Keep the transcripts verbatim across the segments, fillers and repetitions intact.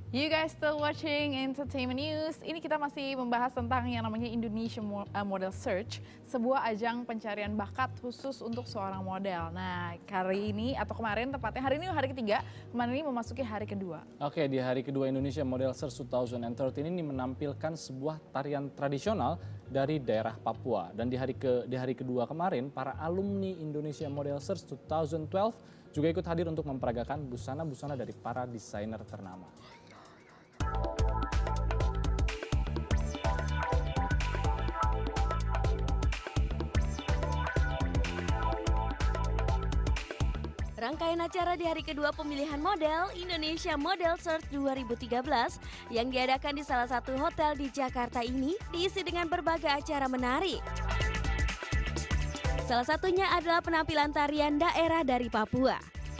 You guys still watching Entertainment News. Ini kita masih membahas tentang yang namanya Indonesia Model Search, sebuah ajang pencarian bakat khusus untuk seorang model. Nah, hari ini atau kemarin, tepatnya hari ini hari ketiga, kemarin ini memasuki hari kedua. Oke, di hari kedua Indonesia Model Search dua ribu tiga belas ini menampilkan sebuah tarian tradisional dari daerah Papua. Dan di hari ke di hari kedua kemarin, para alumni Indonesia Model Search dua ribu dua belas juga ikut hadir untuk memperagakan busana-busana dari para desainer ternama. Rangkaian acara di hari kedua pemilihan model Indonesia Model Search dua ribu tiga belas yang diadakan di salah satu hotel di Jakarta ini diisi dengan berbagai acara menarik. Salah satunya adalah penampilan tarian daerah dari Papua.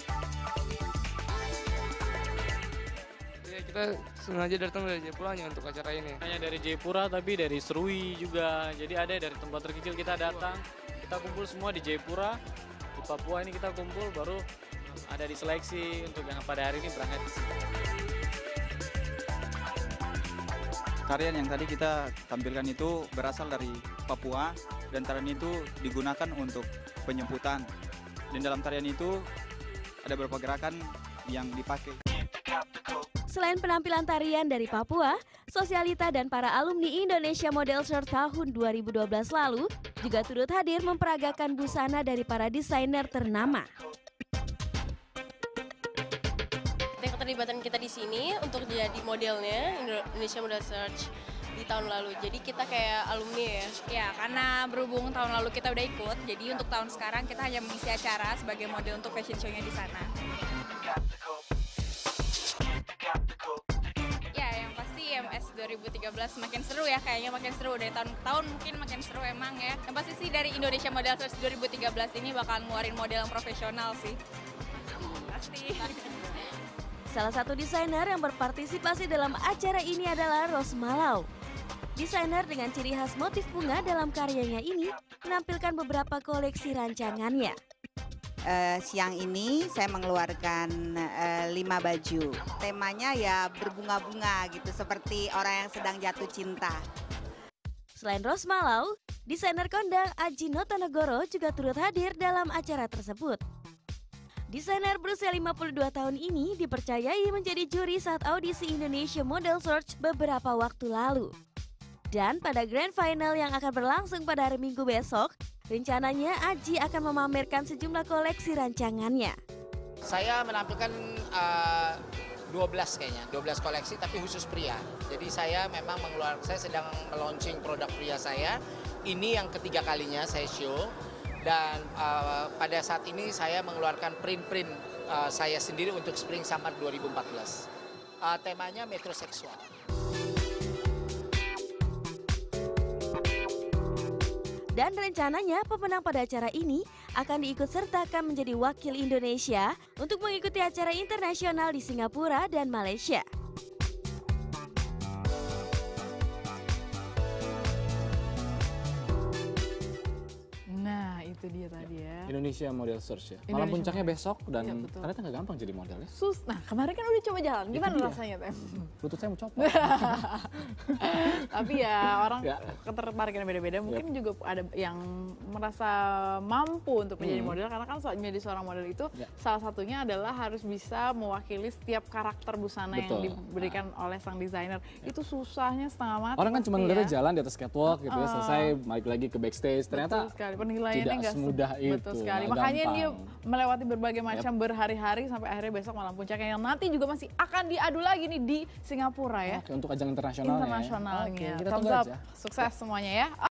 Ya, kita sengaja datang dari Jayapura hanya untuk acara ini. Hanya dari Jayapura tapi dari Serui juga. Jadi ada dari tempat terkecil kita datang. Kita kumpul semua di Jayapura. Di Papua ini kita kumpul baru ada di seleksi untuk yang pada hari ini berangkat di sini. Tarian yang tadi kita tampilkan itu berasal dari Papua dan tarian itu digunakan untuk penjemputan. Dan dalam tarian itu ada beberapa gerakan yang dipakai. Selain penampilan tarian dari Papua, Sosialita dan para alumni Indonesia Model Search tahun dua ribu dua belas lalu juga turut hadir memperagakan busana dari para desainer ternama. Keterlibatan kita di sini untuk jadi modelnya Indonesia Model Search di tahun lalu. Jadi kita kayak alumni ya. Ya, karena berhubung tahun lalu kita udah ikut, jadi untuk tahun sekarang kita hanya mengisi acara sebagai model untuk fashion show-nya di sana. Ya, yang pasti I M S dua ribu tiga belas makin seru ya, kayaknya makin seru dari tahun ke tahun, mungkin makin seru emang ya. Yang pasti sih dari Indonesia Model Search dua ribu tiga belas ini bakal ngeluarin model yang profesional sih. Pasti. Salah satu desainer yang berpartisipasi dalam acara ini adalah Rose Malau. Desainer dengan ciri khas motif bunga dalam karyanya ini menampilkan beberapa koleksi rancangannya. Uh, siang ini saya mengeluarkan uh, lima baju. Temanya ya berbunga-bunga gitu, seperti orang yang sedang jatuh cinta. Selain Rose Malau, desainer kondang Aji Notonegoro juga turut hadir dalam acara tersebut. Desainer berusia lima puluh dua tahun ini dipercayai menjadi juri saat audisi Indonesia Model Search beberapa waktu lalu. Dan pada grand final yang akan berlangsung pada hari Minggu besok, rencananya Aji akan memamerkan sejumlah koleksi rancangannya. Saya menampilkan uh, dua belas kayaknya, dua belas koleksi tapi khusus pria. Jadi saya memang mengeluarkan, saya sedang meluncing produk pria saya. Ini yang ketiga kalinya saya show. Dan uh, pada saat ini saya mengeluarkan print-print uh, saya sendiri untuk Spring Summer dua ribu empat belas. Uh, temanya metroseksual. Dan rencananya pemenang pada acara ini akan diikut sertakan menjadi wakil Indonesia untuk mengikuti acara internasional di Singapura dan Malaysia. Nah, itu dia tadi ya. Indonesia Model Search ya. Malam Indonesia puncaknya Model. besok dan Ya, betul. ternyata nggak gampang jadi model ya. Sus, nah kemarin kan udah coba jalan, gimana dia. rasanya Tem? Lutut saya mau copot. Tapi ya orang Ya. ketertarikannya beda-beda, mungkin Yep. juga ada yang merasa mampu untuk menjadi Hmm. model, karena kan saat menjadi seorang model itu Ya. salah satunya adalah harus bisa mewakili setiap karakter busana yang Betul. diberikan oleh sang desainer. Itu susahnya setengah mati. Orang kan pasti cuma ya. ngeliatnya jalan di atas catwalk gitu ya, Uh, selesai balik lagi ke backstage. Ternyata Betul sekali, penilaiannya tidak nggak se- semudah itu. Betul sekali. nggak Makanya gampang. dia melewati berbagai macam berhari-hari sampai akhirnya besok malam puncaknya yang nanti juga masih akan diadu lagi nih di Singapura ya. Oke, untuk ajang internasionalnya. ya. Internasionalnya. Oke, kita Thumbs tunggu up. aja. Sukses semuanya ya.